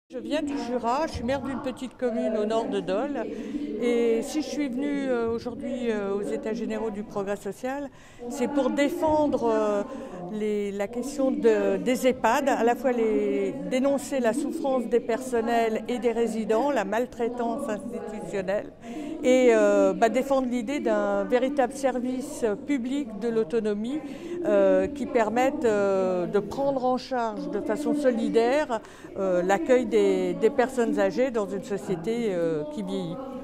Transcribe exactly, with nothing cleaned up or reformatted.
Je viens du Jura, je suis maire d'une petite commune au nord de Dole et si je suis venue aujourd'hui aux États généraux du progrès social, c'est pour défendre les, la question de, des EHPAD, à la fois les, dénoncer la souffrance des personnels et des résidents, la maltraitance institutionnelle et euh, bah, défendre l'idée d'un véritable service public de l'autonomie euh, qui permette euh, de prendre en charge de façon solidaire euh, l'accueil des, des personnes âgées dans une société euh, qui vieillit.